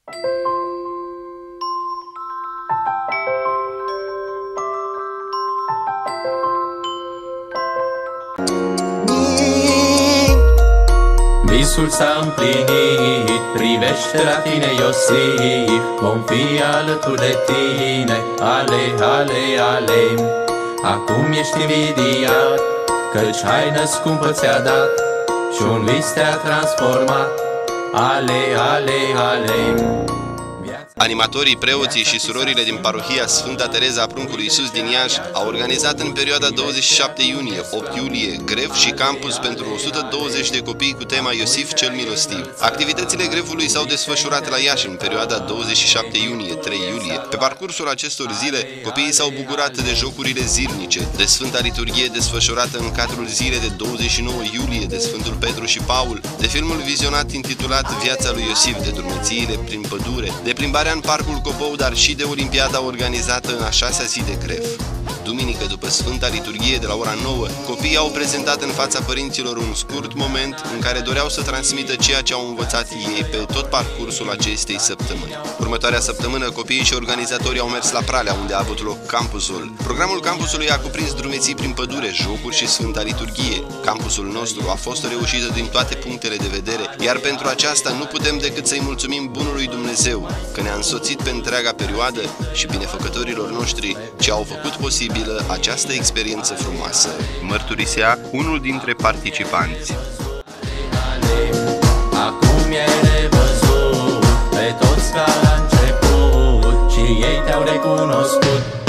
Visul s-a împlinit, privește la tine, Iosif, vom fi alături de tine, ale, ale, ale. Acum ești invidiat, căci haină scumpă ți-a dat și un vis te-a transformat, ale, ale, ale. Animatorii, preoții și surorile din parohia Sfânta Tereza a Pruncului Iisus din Iași au organizat în perioada 27 iunie-8 iulie grev și campus pentru 120 de copii cu tema Iosif cel Milostiv. Activitățile grevului s-au desfășurat la Iași în perioada 27 iunie-3 iulie. Pe parcursul acestor zile, copiii s-au bucurat de jocurile zilnice, de Sfânta Liturghie desfășurată în cadrul zilei de 29 iulie de Sfântul Petru și Paul, de filmul vizionat intitulat Viața lui Iosif, de drumețiile prin pădure, de plimbarea în Parcul Copou, dar și de Olimpiada organizată în a 6-a zi de grev. Duminică, după Sfânta Liturghie de la ora 9, copiii au prezentat în fața părinților un scurt moment în care doreau să transmită ceea ce au învățat ei pe tot parcursul acestei săptămâni. Următoarea săptămână, copiii și organizatorii au mers la Pralea, unde a avut loc campusul. Programul campusului a cuprins drumeții prin pădure, jocuri și Sfânta Liturghie. Campusul nostru a fost reușită din toate punctele de vedere, iar pentru aceasta nu putem decât să-i mulțumim Bunului Dumnezeu, că ne-a însoțit pe întreaga perioadă, și binefăcătorilor noștri ce au făcut posibil această experiență frumoasă, mărturisea unul dintre participanți. Acum e revăzut pe toți ca la început și ei te-au recunoscut.